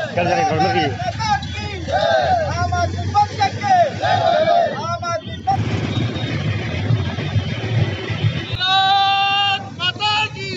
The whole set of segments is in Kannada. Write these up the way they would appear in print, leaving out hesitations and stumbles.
आम आदमी पक्ष के आम आदमी माता की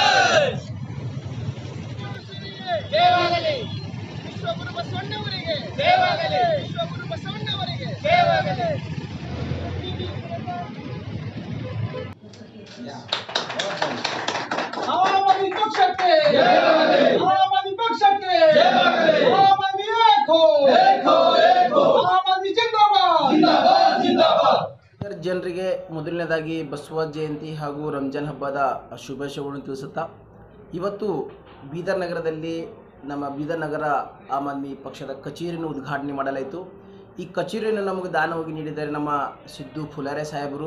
ಜಯವಾಗಲಿ ವಿಶ್ವಗುರು ಬಸವಣ್ಣವರಿಗೆ ಜಯವಾಗಲಿ ವಿಶ್ವಗುರು ಬಸವಣ್ಣವರಿಗೆ ಜಯವಾಗಲಿ आम आदमी पक्ष के आम आदमी पक्ष के आम आदमी एक हो आम आदमी जिंदाबाद जिंदाबाद जिंदाबाद ಜನರಿಗೆ ಮೊದಲನೇದಾಗಿ ಬಸವ ಜಯಂತಿ ಹಾಗೂ ರಂಜಾನ್ ಹಬ್ಬದ ಶುಭಾಶಯಗಳನ್ನು ತಿಳಿಸುತ್ತಾ ಇವತ್ತು ಬೀದರ್ ನಗರದಲ್ಲಿ ನಮ್ಮ ಬೀದರ್ ನಗರ ಆಮ್ ಆದ್ಮಿ ಪಕ್ಷದ ಕಚೇರಿಯನ್ನು ಉದ್ಘಾಟನೆ ಮಾಡಲಾಯಿತು। ಈ ಕಚೇರಿಯನ್ನು ನಮಗೆ ದಾನವಾಗಿ ನೀಡಿದ್ದಾರೆ ನಮ್ಮ ಸಿದ್ದು ಫುಲಾರೆ ಸಾಹೇಬರು।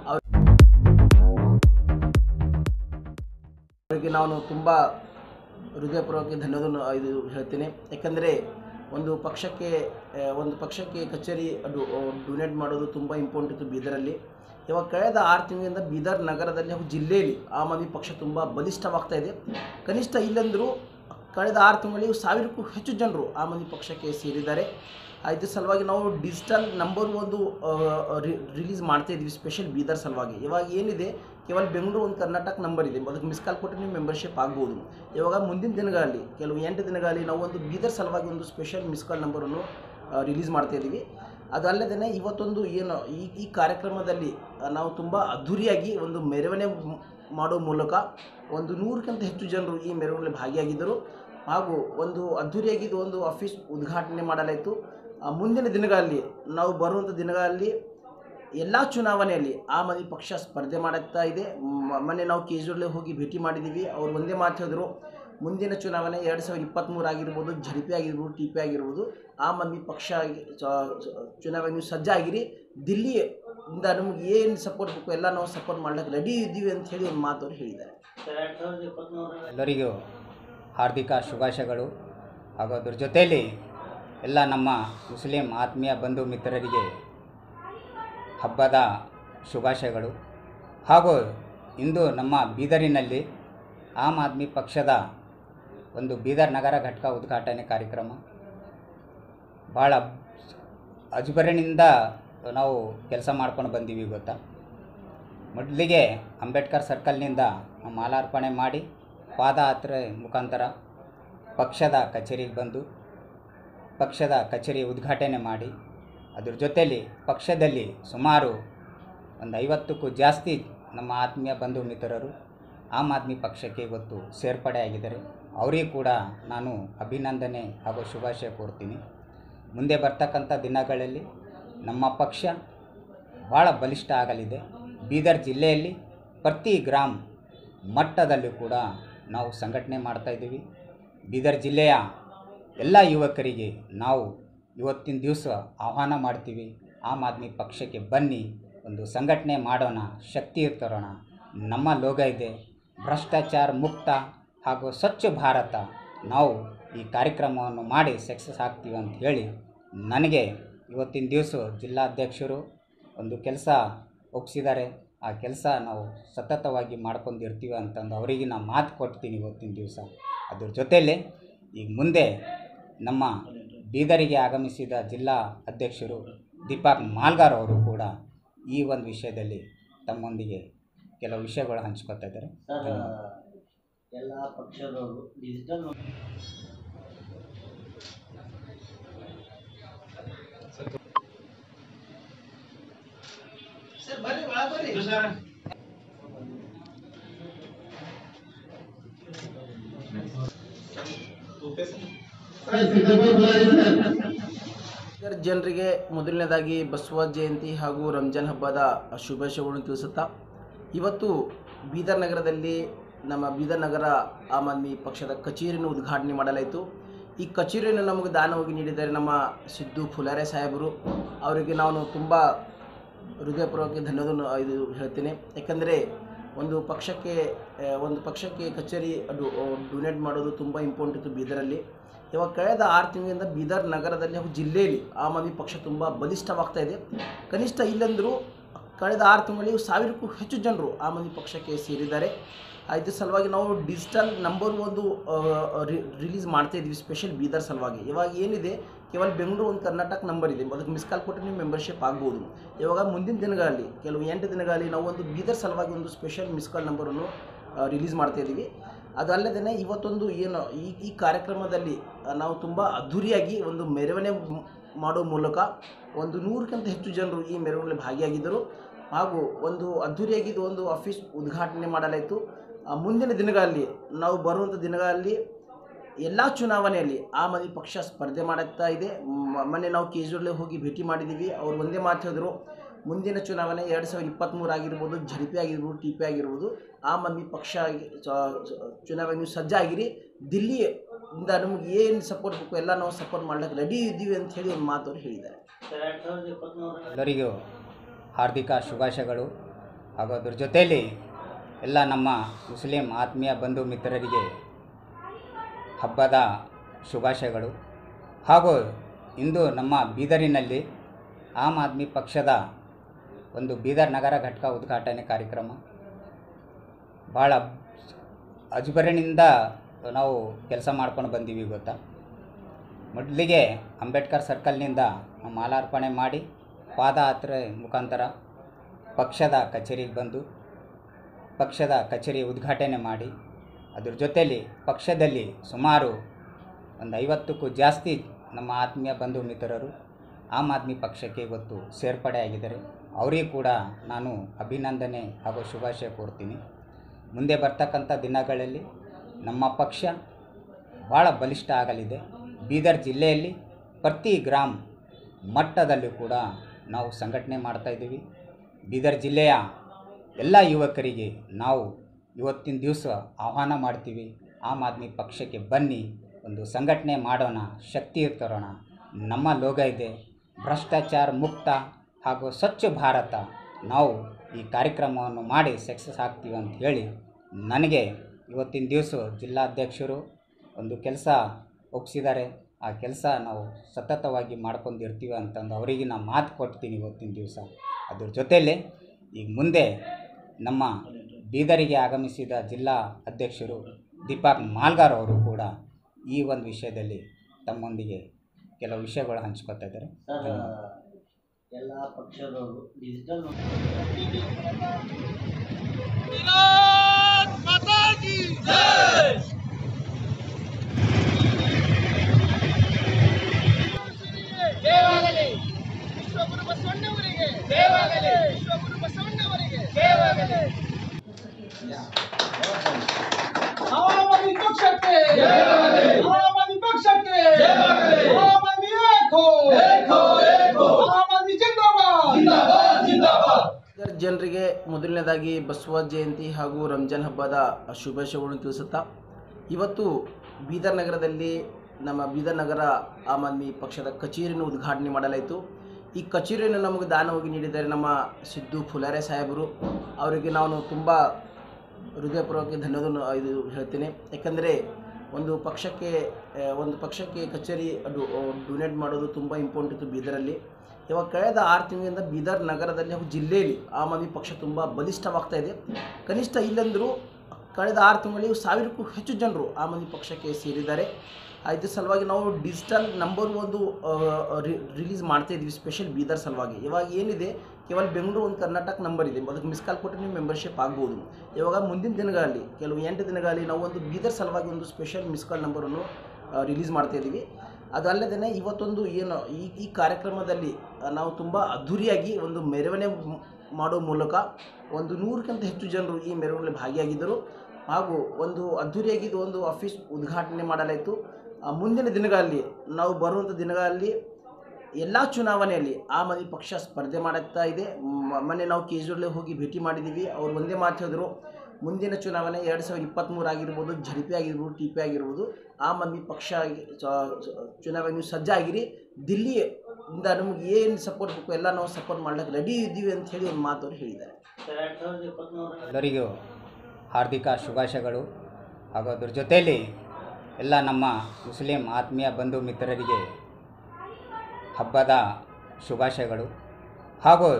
ಅವರಿಗೆ ನಾನು ತುಂಬ ಹೃದಯಪೂರ್ವಕ ಧನ್ಯವಾದ ಹೇಳ್ತೇನೆ। ಯಾಕಂದರೆ ಒಂದು ಪಕ್ಷಕ್ಕೆ ಕಚೇರಿ ಡೊನೇಟ್ ಮಾಡೋದು ತುಂಬ ಇಂಪಾರ್ಟೆಂಟ್ ಇತ್ತು ಬೀದರಲ್ಲಿ। ಇವಾಗ ಕಳೆದ 6 ತಿಂಗಳಿಂದ ಬೀದರ್ ನಗರದಲ್ಲಿ ಹಾಗೂ ಜಿಲ್ಲೆಯಲ್ಲಿ ಆಮ್ ಆದ್ಮಿ ಪಕ್ಷ ತುಂಬ ಬಲಿಷ್ಠವಾಗ್ತಾ ಇದೆ। ಕನಿಷ್ಠ ಇಲ್ಲಂದರೂ ಕಳೆದ 6 ತಿಂಗಳಲ್ಲಿ 1000ಕ್ಕೂ ಹೆಚ್ಚು ಜನರು ಆಮ್ ಆದ್ಮಿ ಪಕ್ಷಕ್ಕೆ ಸೇರಿದ್ದಾರೆ। ಇದ್ರ ಸಲುವಾಗಿ ನಾವು ಡಿಜಿಟಲ್ ನಂಬರ್ ಒಂದು ರಿಲೀಸ್ ಮಾಡ್ತಾ ಇದ್ವಿ ಸ್ಪೆಷಲ್ ಬೀದರ್ ಸಲುವಾಗಿ। ಇವಾಗ ಏನಿದೆ ಕೇವಲ ಬೆಂಗಳೂರು ಒಂದು ಕರ್ನಾಟಕ ನಂಬರ್ ಇದೆ, ಅದಕ್ಕೆ ಮಿಸ್ ಕಾಲ್ ಕೊಟ್ಟರೆ ನೀವು ಮೆಂಬರ್ಶಿಪ್ ಆಗ್ಬೋದು। ಇವಾಗ ಮುಂದಿನ ದಿನಗಳಲ್ಲಿ ಕೆಲವು 8 ದಿನಗಳಲ್ಲಿ ನಾವು ಒಂದು ಬೀದರ್ ಸಲುವಾಗಿ ಒಂದು ಸ್ಪೆಷಲ್ ಮಿಸ್ ಕಾಲ್ ನಂಬರನ್ನು ರಿಲೀಸ್ ಮಾಡ್ತಾ ಇದ್ದೀವಿ। ಅದಲ್ಲದೆ ಇವತ್ತೊಂದು ಏನು ಈ ಕಾರ್ಯಕ್ರಮದಲ್ಲಿ ನಾವು ತುಂಬ ಅದ್ಧೂರಿಯಾಗಿ ಒಂದು ಮೆರವಣಿಗೆ ಮಾಡೋ ಮೂಲಕ ಒಂದು 100ಕ್ಕಿಂತ ಹೆಚ್ಚು ಜನರು ಈ ಮೆರವಣಿಗೆಯಲ್ಲಿ ಭಾಗಿಯಾಗಿದ್ದರು ಹಾಗೂ ಒಂದು ಅದ್ಧೂರಿಯಾಗಿ ಒಂದು ಆಫೀಸ್ ಉದ್ಘಾಟನೆ ಮಾಡಲಾಯಿತು। ಮುಂದಿನ ದಿನಗಳಲ್ಲಿ ನಾವು ಬರುವಂಥ ದಿನಗಳಲ್ಲಿ ಎಲ್ಲ ಚುನಾವಣೆಯಲ್ಲಿ ಆಮ್ ಆದ್ಮಿ ಪಕ್ಷ ಸ್ಪರ್ಧೆ ಮಾಡುತ್ತಾ ಇದೆ। ಮೊನ್ನೆ ನಾವು ಕೇಜ್ರಿವಾಲ್ ಹೋಗಿ ಭೇಟಿ ಮಾಡಿದ್ದೀವಿ, ಅವರು ಒಂದೇ ಮಾತು ಹೇಳಿದ್ರು, ಮುಂದಿನ ಚುನಾವಣೆ 2023 ಆಗಿರ್ಬೋದು, ಝಡ್ಪಿ ಆಗಿರ್ಬೋದು, ಟಿ ಪಿ ಆಗಿರ್ಬೋದು, ಆಮ್ ಆದ್ಮಿ ಪಕ್ಷ ಚುನಾವಣೆ ನೀವು ಸಜ್ಜಾಗಿರಿ, ದಿಲ್ಲಿಯಿಂದ ನಮಗೆ ಏನು ಸಪೋರ್ಟ್ ಬೇಕು ಎಲ್ಲ ನಾವು ಸಪೋರ್ಟ್ ಮಾಡ್ಲಿಕ್ಕೆ ರೆಡಿ ಇದ್ದೀವಿ ಅಂತ ಹೇಳಿ ಒಂದು ಮಾತು ಅವರು ಹೇಳಿದ್ದಾರೆ। ಎಲ್ಲರಿಗೂ ಹಾರ್ದಿಕ ಶುಭಾಶಯಗಳು ಹಾಗೂ ಅದ್ರ ಜೊತೆಯಲ್ಲಿ ಎಲ್ಲ ನಮ್ಮ ಮುಸ್ಲಿಂ ಆತ್ಮೀಯ ಬಂಧು ಮಿತ್ರರಿಗೆ ಹಬ್ಬದ ಶುಭಾಶಯಗಳು। ಹಾಗೂ ಇಂದು ನಮ್ಮ ಬೀದರಿನಲ್ಲಿ ಆಮ್ ಆದ್ಮಿ ಪಕ್ಷದ ಒಂದು ಬೀದರ್ ನಗರ ಘಟಕ ಉದ್ಘಾಟನೆ ಕಾರ್ಯಕ್ರಮ ಭಾಳ ಅಜಬರಣಿಂದ ನಾವು ಕೆಲಸ ಮಾಡ್ಕೊಂಡು ಬಂದೀವಿ ಗೊತ್ತಾ। ಮೊದಲಿಗೆ ಅಂಬೇಡ್ಕರ್ ಸರ್ಕಲ್ನಿಂದ ಮಾಲಾರ್ಪಣೆ ಮಾಡಿ ಪಾದಯಾತ್ರೆ ಮುಖಾಂತರ ಪಕ್ಷದ ಕಚೇರಿಗೆ ಬಂದು ಪಕ್ಷದ ಕಚೇರಿ ಉದ್ಘಾಟನೆ ಮಾಡಿ ಅದ್ರ ಜೊತೆಯಲ್ಲಿ ಪಕ್ಷದಲ್ಲಿ ಸುಮಾರು ಒಂದು 50ಕ್ಕೂ ಜಾಸ್ತಿ ನಮ್ಮ ಆತ್ಮೀಯ ಬಂಧು ಮಿತ್ರರು ಆಮ್ ಆದ್ಮಿ ಪಕ್ಷಕ್ಕೆ ಇವತ್ತು ಸೇರ್ಪಡೆ ಆಗಿದ್ದಾರೆ। ಅವರಿಗೂ ಕೂಡ ನಾನು ಅಭಿನಂದನೆ ಹಾಗೂ ಶುಭಾಶಯ ಕೋರ್ತೀನಿ। ಮುಂದೆ ಬರ್ತಕ್ಕಂಥ ದಿನಗಳಲ್ಲಿ ನಮ್ಮ ಪಕ್ಷ ಭಾಳ ಬಲಿಷ್ಠ ಆಗಲಿದೆ। ಬೀದರ್ ಜಿಲ್ಲೆಯಲ್ಲಿ ಪ್ರತಿ ಗ್ರಾಮ ಮಟ್ಟದಲ್ಲೂ ಕೂಡ ನಾವು ಸಂಘಟನೆ ಮಾಡ್ತಾಯಿದ್ದೀವಿ। ಬೀದರ್ ಜಿಲ್ಲೆಯ ಎಲ್ಲ ಯುವಕರಿಗೆ ನಾವು ಇವತ್ತಿನ ದಿವಸ ಆಹ್ವಾನ ಮಾಡ್ತೀವಿ, ಆಮ್ ಆದ್ಮಿ ಪಕ್ಷಕ್ಕೆ ಬನ್ನಿ, ಒಂದು ಸಂಘಟನೆ ಮಾಡೋಣ, ಶಕ್ತಿ ತರೋಣ। ನಮ್ಮ ಲೋಗ ಇದೆ ಭ್ರಷ್ಟಾಚಾರ ಮುಕ್ತ ಹಾಗೂ ಸ್ವಚ್ಛ ಭಾರತ, ನಾವು ಈ ಕಾರ್ಯಕ್ರಮವನ್ನು ಮಾಡಿ ಸಕ್ಸಸ್ ಆಗ್ತೀವಿ ಅಂತ ಹೇಳಿ ನನಗೆ ಇವತ್ತಿನ ದಿವಸ ಜಿಲ್ಲಾಧ್ಯಕ್ಷರು ಒಂದು ಕೆಲಸ ಒಪ್ಪಿಸಿದ್ದಾರೆ। ಆ ಕೆಲಸ ನಾವು ಸತತವಾಗಿ ಮಾಡ್ಕೊಂಡಿರ್ತೀವಿ ಅಂತಂದು ಅವರಿಗೆ ನಾನು ಮಾತು ಕೊಡ್ತೀನಿ ಇವತ್ತಿನ ದಿವಸ। ಅದ್ರ ಜೊತೆಯಲ್ಲಿ ಈಗ ಮುಂದೆ ನಮ್ಮ ಬೀದರಿಗೆ ಆಗಮಿಸಿದ ಜಿಲ್ಲಾ ಅಧ್ಯಕ್ಷರು ದೀಪಕ್ ಮಾಲ್ಗಾರ್ ಅವರು ಕೂಡ ಈ ಒಂದು ವಿಷಯದಲ್ಲಿ ತಮ್ಮೊಂದಿಗೆ ಕೆಲವು ವಿಷಯಗಳು ಹಂಚ್ಕೊತಾ ಇದ್ದಾರೆ। ಎಲ್ಲ ಪಕ್ಷದವರು ಡಿಜಿಟಲ್ ಜನರಿಗೆ ಮೊದಲನೇದಾಗಿ ಬಸವ ಜಯಂತಿ ಹಾಗೂ ರಂಜಾನ್ ಹಬ್ಬದ ಶುಭಾಶಯಗಳನ್ನು ತಿಳಿಸುತ್ತಾ ಇವತ್ತು ಬೀದರ್ ನಗರದಲ್ಲಿ ನಮ್ಮ ಬೀದರ್ ನಗರ ಆಮ್ ಆದ್ಮಿ ಪಕ್ಷದ ಕಚೇರಿಯನ್ನು ಉದ್ಘಾಟನೆ ಮಾಡಲಾಯಿತು। ಈ ಕಚೇರಿಯನ್ನು ನಮಗೆ ದಾನವಾಗಿ ನೀಡಿದ್ದಾರೆ ನಮ್ಮ ಸಿದ್ದು ಫುಲಾರೆ ಸಾಹೇಬರು। ಅವರಿಗೆ ನಾನು ತುಂಬ ಹೃದಯಪೂರ್ವಕ ಧನ್ಯವಾದ ಹೇಳ್ತೇನೆ। ಯಾಕಂದರೆ ಒಂದು ಪಕ್ಷಕ್ಕೆ ಕಚೇರಿ ಡೊನೇಟ್ ಮಾಡೋದು ತುಂಬ ಇಂಪಾರ್ಟೆಂಟ್ ಇತ್ತು ಬೀದರಲ್ಲಿ। ಇವಾಗ ಕಳೆದ 6 ತಿಂಗಳಿಂದ ಬೀದರ್ ನಗರದಲ್ಲಿ ಹಾಗೂ ಜಿಲ್ಲೆಯಲ್ಲಿ ಆಮ್ ಆದ್ಮಿ ಪಕ್ಷ ತುಂಬ ಬಲಿಷ್ಠವಾಗ್ತಾ ಇದೆ। ಕನಿಷ್ಠ ಇಲ್ಲಂದರೂ ಕಳೆದ 6 ತಿಂಗಳಲ್ಲಿ 1000ಕ್ಕೂ ಹೆಚ್ಚು ಜನರು ಆಮ್ ಆದ್ಮಿ ಪಕ್ಷಕ್ಕೆ ಸೇರಿದ್ದಾರೆ. ಇದ್ರ ಸಲುವಾಗಿ ನಾವು ಡಿಜಿಟಲ್ ನಂಬರ್ ಒಂದು ರಿಲೀಸ್ ಮಾಡ್ತಾ ಇದ್ದೀವಿ ಸ್ಪೆಷಲ್ ಬೀದರ್ ಸಲುವಾಗಿ. ಇವಾಗ ಏನಿದೆ ಕೇವಲ ಬೆಂಗಳೂರು ಒಂದು ಕರ್ನಾಟಕ ನಂಬರ್ ಇದೆ, ಅದಕ್ಕೆ ಮಿಸ್ ಕಾಲ್ ಕೊಟ್ಟರೆ ನೀವು ಮೆಂಬರ್ಶಿಪ್ ಆಗ್ಬೋದು. ಇವಾಗ ಮುಂದಿನ ದಿನಗಳಲ್ಲಿ ಕೆಲವು 8 ದಿನಗಳಲ್ಲಿ ನಾವು ಒಂದು ಬೀದರ್ ಸಲುವಾಗಿ ಒಂದು ಸ್ಪೆಷಲ್ ಮಿಸ್ ಕಾಲ್ ನಂಬರನ್ನು ರಿಲೀಸ್ ಮಾಡ್ತಾ ಇದ್ದೀವಿ. ಅದಲ್ಲದೆ ಇವತ್ತೊಂದು ಏನು ಈ ಕಾರ್ಯಕ್ರಮದಲ್ಲಿ ನಾವು ತುಂಬ ಅದ್ಧೂರಿಯಾಗಿ ಒಂದು ಮೆರವಣಿಗೆ ಮಾಡೋ ಮೂಲಕ ಒಂದು 100ಕ್ಕಿಂತ ಹೆಚ್ಚು ಜನರು ಈ ಮೆರವಣಿಗೆಯಲ್ಲಿ ಭಾಗಿಯಾಗಿದ್ದರು. ಹಾಗೂ ಒಂದು ಅದ್ಧೂರಿಯಾಗಿದ್ದು ಒಂದು ಆಫೀಸ್ ಉದ್ಘಾಟನೆ ಮಾಡಲಾಯಿತು. ಮುಂದಿನ ದಿನಗಳಲ್ಲಿ ನಾವು ಬರುವಂಥ ದಿನಗಳಲ್ಲಿ ಎಲ್ಲ ಚುನಾವಣೆಯಲ್ಲಿ ಆಮ್ ಆದ್ಮಿ ಪಕ್ಷ ಸ್ಪರ್ಧೆ ಮಾಡುತ್ತಾ ಇದೆ. ಮೊನ್ನೆ ನಾವು ಕೇಜ್ರಿವಾಲ್ ಹೋಗಿ ಭೇಟಿ ಮಾಡಿದ್ದೀವಿ. ಅವರು ಒಂದೇ ಮಾತು ಹೇಳಿದ್ರು, ಮುಂದಿನ ಚುನಾವಣೆ 2023 ಆಗಿರ್ಬೋದು, ಝಡ್ಪಿ ಆಗಿರ್ಬೋದು, ಟಿಪಿ ಆಗಿರ್ಬೋದು, ಆಮ್ ಆದ್ಮಿ ಪಕ್ಷ ಚುನಾವಣೆ ನೀವು ಸಜ್ಜಾಗಿರಿ, ದಿಲ್ಲಿಯಿಂದ ನಮಗೆ ಏನು ಸಪೋರ್ಟ್ ಬೇಕು ಎಲ್ಲ ನಾವು ಸಪೋರ್ಟ್ ಮಾಡ್ಲಿಕ್ಕೆ ರೆಡಿ ಇದ್ದೀವಿ ಅಂತ ಹೇಳಿ ಒಂದು ಮಾತು ಅವರು ಹೇಳಿದ್ದಾರೆ. ಎಲ್ಲರಿಗೂ ಹಾರ್ದಿಕ ಶುಭಾಶಯಗಳು. ಹಾಗೂ ಅದ್ರ ಜೊತೆಯಲ್ಲಿ ಎಲ್ಲ ನಮ್ಮ ಮುಸ್ಲಿಂ ಆತ್ಮೀಯ ಬಂಧು ಮಿತ್ರರಿಗೆ ಹಬ್ಬದ ಶುಭಾಶಯಗಳು. ಹಾಗೂ ಇಂದು ನಮ್ಮ ಬೀದರಿನಲ್ಲಿ ಆಮ್ ಆದ್ಮಿ ಪಕ್ಷದ ಒಂದು ಬೀದರ್ ನಗರ ಘಟಕ ಉದ್ಘಾಟನೆ ಕಾರ್ಯಕ್ರಮ ಭಾಳ ಅಜುಬರಿನಿಂದ ನಾವು ಕೆಲಸ ಮಾಡ್ಕೊಂಡು ಬಂದೀವಿ. ಗೊತ್ತಾ, ಮೊದಲಿಗೆ ಅಂಬೇಡ್ಕರ್ ಸರ್ಕಲ್ನಿಂದ ಮಾಲಾರ್ಪಣೆ ಮಾಡಿ ಪಾದಯಾತ್ರೆ ಮುಖಾಂತರ ಪಕ್ಷದ ಕಚೇರಿಗೆ ಬಂದು ಪಕ್ಷದ ಕಚೇರಿ ಉದ್ಘಾಟನೆ ಮಾಡಿ, ಅದ್ರ ಜೊತೆಯಲ್ಲಿ ಪಕ್ಷದಲ್ಲಿ ಸುಮಾರು ಒಂದು 50ಕ್ಕೂ ಜಾಸ್ತಿ ನಮ್ಮ ಆತ್ಮೀಯ ಬಂಧು ಮಿತ್ರರು ಆಮ್ ಆದ್ಮಿ ಪಕ್ಷಕ್ಕೆ ಇವತ್ತು ಸೇರ್ಪಡೆಯಾಗಿದ್ದಾರೆ. ಅವರಿಗೆ ಕೂಡ ನಾನು ಅಭಿನಂದನೆ ಹಾಗೂ ಶುಭಾಶಯ ಕೋರ್ತೀನಿ. ಮುಂದೆ ಬರ್ತಕ್ಕಂಥ ದಿನಗಳಲ್ಲಿ ನಮ್ಮ ಪಕ್ಷ ಭಾಳ ಬಲಿಷ್ಠ ಆಗಲಿದೆ. ಬೀದರ್ ಜಿಲ್ಲೆಯಲ್ಲಿ ಪ್ರತಿ ಗ್ರಾಮ ಮಟ್ಟದಲ್ಲೂ ಕೂಡ ನಾವು ಸಂಘಟನೆ ಮಾಡ್ತಾಯಿದ್ದೀವಿ. ಬೀದರ್ ಜಿಲ್ಲೆಯ ಎಲ್ಲ ಯುವಕರಿಗೆ ನಾವು ಇವತ್ತಿನ ದಿವಸ ಆಹ್ವಾನ ಮಾಡ್ತೀವಿ, ಆಮ್ ಆದ್ಮಿ ಪಕ್ಷಕ್ಕೆ ಬನ್ನಿ, ಒಂದು ಸಂಘಟನೆ ಮಾಡೋಣ, ಶಕ್ತಿ ತರೋಣ. ನಮ್ಮ ಲೋಗ ಇದೆ ಭ್ರಷ್ಟಾಚಾರ ಮುಕ್ತ ಹಾಗೂ ಸ್ವಚ್ಛ ಭಾರತ. ನಾವು ಈ ಕಾರ್ಯಕ್ರಮವನ್ನು ಮಾಡಿ ಸಕ್ಸಸ್ ಆಗ್ತೀವಿ ಅಂತ ಹೇಳಿ ನನಗೆ ಇವತ್ತಿನ ದಿವಸ ಜಿಲ್ಲಾಧ್ಯಕ್ಷರು ಒಂದು ಕೆಲಸ ಒಪ್ಪಿಸಿದ್ದಾರೆ. ಆ ಕೆಲಸ ನಾವು ಸತತವಾಗಿ ಮಾಡ್ಕೊಂಡಿರ್ತೀವಿ ಅಂತಂದು ಅವರಿಗೆ ನಾನು ಮಾತು ಕೊಡ್ತೀನಿ ಇವತ್ತಿನ ದಿವಸ. ಅದ್ರ ಜೊತೆಯಲ್ಲಿ ಈಗ ಮುಂದೆ ನಮ್ಮ ಬೀದರಿಗೆ ಆಗಮಿಸಿದ ಜಿಲ್ಲಾ ಅಧ್ಯಕ್ಷರು ದೀಪಕ್ ಮಾಲ್ಗಾರ್ ಅವರು ಕೂಡ ಈ ಒಂದು ವಿಷಯದಲ್ಲಿ ತಮ್ಮೊಂದಿಗೆ ಕೆಲವು ವಿಷಯಗಳು ಹಂಚ್ಕೊತಾ ಇದ್ದಾರೆ. ಎಲ್ಲ ಪಕ್ಷದವರು ಡಿಜಿಟಲ್ आम आदमी पक्षಕ್ಕೆ आम आदमी पक्षಕ್ಕೆ आम आदमी एक हो आम आदमी जिंदाबाद ಜನರಿಗೆ ಮೊದಲನೇದಾಗಿ ಬಸವ ಜಯಂತಿ ಹಾಗೂ ರಂಜಾನ್ ಹಬ್ಬದ ಶುಭಾಶಯಗಳನ್ನು ತಿಳಿಸುತ್ತಾ, ಇವತ್ತು ಬೀದರ್ ನಗರದಲ್ಲಿ ನಮ್ಮ ಬೀದರ್ ನಗರ ಆಮ್ ಆದ್ಮಿ ಪಕ್ಷದ ಕಚೇರಿಯನ್ನು ಉದ್ಘಾಟನೆ ಮಾಡಲಾಯಿತು. ಈ ಕಚೇರಿಯನ್ನು ನಮಗೆ ದಾನವಾಗಿ ನೀಡಿದ್ದಾರೆ ನಮ್ಮ ಸಿದ್ದು ಫುಲಾರೆ ಸಾಹೇಬರು. ಅವರಿಗೆ ನಾನು ತುಂಬ ಹೃದಯಪೂರ್ವಕ ಧನ್ಯವಾದ ಹೇಳ್ತೇನೆ. ಯಾಕಂದರೆ ಒಂದು ಪಕ್ಷಕ್ಕೆ ಕಚೇರಿ ಡೊನೇಟ್ ಮಾಡೋದು ತುಂಬ ಇಂಪಾರ್ಟೆಂಟ್ ಇತ್ತು ಬೀದರಲ್ಲಿ. ಇವಾಗ ಕಳೆದ 6 ತಿಂಗಳಿಂದ ಬೀದರ್ ನಗರದಲ್ಲಿ ಹಾಗೂ ಜಿಲ್ಲೆಯಲ್ಲಿ ಆಮ್ ಆದ್ಮಿ ಪಕ್ಷ ತುಂಬ ಬಲಿಷ್ಠವಾಗ್ತಾ ಇದೆ. ಕನಿಷ್ಠ ಇಲ್ಲಂದರೂ ಕಳೆದ 6 ತಿಂಗಳಲ್ಲಿ 1000ಕ್ಕೂ ಹೆಚ್ಚು ಜನರು ಆಮ್ ಆದ್ಮಿ ಪಕ್ಷಕ್ಕೆ ಸೇರಿದ್ದಾರೆ. ಇದ್ರ ಸಲುವಾಗಿ ನಾವು ಡಿಜಿಟಲ್ ನಂಬರ್ ಒಂದು ರಿಲೀಸ್ ಮಾಡ್ತಾ ಇದ್ದೀವಿ ಸ್ಪೆಷಲ್ ಬೀದರ್ ಸಲುವಾಗಿ. ಇವಾಗ ಏನಿದೆ ಕೇವಲ ಬೆಂಗಳೂರು ಒಂದು ಕರ್ನಾಟಕ ನಂಬರ್ ಇದೆ, ಅದಕ್ಕೆ ಮಿಸ್ ಕಾಲ್ ಕೊಟ್ಟರೆ ನೀವು ಮೆಂಬರ್ಶಿಪ್ ಆಗ್ಬೋದು. ಇವಾಗ ಮುಂದಿನ ದಿನಗಳಲ್ಲಿ ಕೆಲವು 8 ದಿನಗಳಲ್ಲಿ ನಾವು ಒಂದು ಬೀದರ್ ಸಲುವಾಗಿ ಒಂದು ಸ್ಪೆಷಲ್ ಮಿಸ್ ಕಾಲ್ ನಂಬರನ್ನು ರಿಲೀಸ್ ಮಾಡ್ತಾ ಇದ್ದೀವಿ. ಅದಲ್ಲದೆ ಇವತ್ತೊಂದು ಏನು ಈ ಕಾರ್ಯಕ್ರಮದಲ್ಲಿ ನಾವು ತುಂಬ ಅದ್ಧೂರಿಯಾಗಿ ಒಂದು ಮೆರವಣಿಗೆ ಮಾಡೋ ಮೂಲಕ ಒಂದು 100ಕ್ಕಿಂತ ಹೆಚ್ಚು ಜನರು ಈ ಮೆರವಣಿಗೆಯಲ್ಲಿ ಭಾಗಿಯಾಗಿದ್ದರು. ಹಾಗೂ ಒಂದು ಅದ್ಧೂರಿಯಾಗಿದ್ದು ಒಂದು ಆಫೀಸ್ ಉದ್ಘಾಟನೆ ಮಾಡಲಾಯಿತು. ಮುಂದಿನ ದಿನಗಳಲ್ಲಿ ನಾವು ಬರುವಂಥ ದಿನಗಳಲ್ಲಿ ಎಲ್ಲ ಚುನಾವಣೆಯಲ್ಲಿ ಆಮ್ ಆದ್ಮಿ ಪಕ್ಷ ಸ್ಪರ್ಧೆ ಮಾಡುತ್ತಾ ಇದೆ. ಮೊನ್ನೆ ನಾವು ಕೇಜ್ರಿವಾಲ್ ಹೋಗಿ ಭೇಟಿ ಮಾಡಿದ್ದೀವಿ. ಅವರು ಒಂದೇ ಮಾತು ಹೇಳಿದ್ರು, ಮುಂದಿನ ಚುನಾವಣೆ 2023 ಆಗಿರ್ಬೋದು, ಝಡ್ಪಿ ಆಗಿರ್ಬೋದು, ಟಿಪಿ ಆಗಿರ್ಬೋದು, ಆಮ್ ಆದ್ಮಿ ಪಕ್ಷ ಚುನಾವಣೆ ನೀವು ಸಜ್ಜಾಗಿರಿ, ದಿಲ್ಲಿಯಿಂದ ನಮಗೆ ಏನು ಸಪೋರ್ಟ್ ಬೇಕು ಎಲ್ಲ ನಾವು ಸಪೋರ್ಟ್ ಮಾಡ್ಲಿಕ್ಕೆ ರೆಡಿ ಇದ್ದೀವಿ ಅಂತ ಹೇಳಿ ಒಂದು ಮಾತು ಅವರು ಹೇಳಿದ್ದಾರೆ. ಎಲ್ಲರಿಗೂ ಹಾರ್ದಿಕ ಶುಭಾಶಯಗಳು. ಹಾಗೂ ಅದ್ರ ಜೊತೆಯಲ್ಲಿ ಎಲ್ಲ ನಮ್ಮ ಮುಸ್ಲಿಂ ಆತ್ಮೀಯ ಬಂಧು ಮಿತ್ರರಿಗೆ ಹಬ್ಬದ ಶುಭಾಶಯಗಳು. ಹಾಗೂ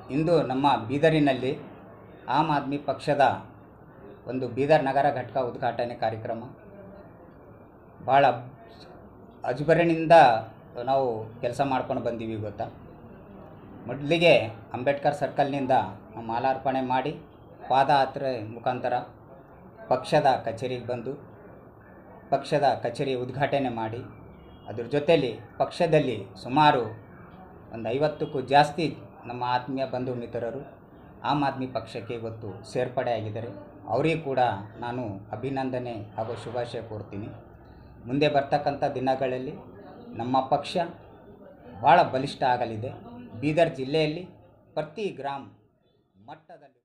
ಇಂದು ನಮ್ಮ ಬೀದರಿನಲ್ಲಿ ಆಮ್ ಆದ್ಮಿ ಪಕ್ಷದ ಒಂದು ಬೀದರ್ ನಗರ ಘಟಕ ಉದ್ಘಾಟನೆ ಕಾರ್ಯಕ್ರಮ ಭಾಳ ಅಜುಬರಣಿಂದ ನಾವು ಕೆಲಸ ಮಾಡ್ಕೊಂಡು ಬಂದೀವಿ ಗೊತ್ತಾ. ಮೊದಲಿಗೆ ಅಂಬೇಡ್ಕರ್ ಸರ್ಕಲ್ನಿಂದ ಮಾಲಾರ್ಪಣೆ ಮಾಡಿ ಪಾದಯಾತ್ರೆ ಮುಖಾಂತರ ಪಕ್ಷದ ಕಚೇರಿಗೆ ಬಂದು ಪಕ್ಷದ ಕಚೇರಿ ಉದ್ಘಾಟನೆ ಮಾಡಿ ಅದ್ರ ಜೊತೆಯಲ್ಲಿ ಪಕ್ಷದಲ್ಲಿ ಸುಮಾರು ಒಂದು 50ಕ್ಕೂ ಜಾಸ್ತಿ ನಮ್ಮ ಆತ್ಮೀಯ ಬಂಧು ಮಿತ್ರರು ಆಮ್ ಆದ್ಮಿ ಪಕ್ಷಕ್ಕೆ ಇವತ್ತು ಸೇರ್ಪಡೆಯಾಗಿದ್ದಾರೆ. ಅವರಿಗೆ ಕೂಡ ನಾನು ಅಭಿನಂದನೆ ಹಾಗೂ ಶುಭಾಶಯ ಕೋರ್ತೀನಿ. ಮುಂದೆ ಬರ್ತಕ್ಕಂಥ ದಿನಗಳಲ್ಲಿ ನಮ್ಮ ಪಕ್ಷ ಭಾಳ ಬಲಿಷ್ಠ ಆಗಲಿದೆ. ಬೀದರ್ ಜಿಲ್ಲೆಯಲ್ಲಿ ಪ್ರತಿ ಗ್ರಾಮ ಮಟ್ಟದಲ್ಲಿ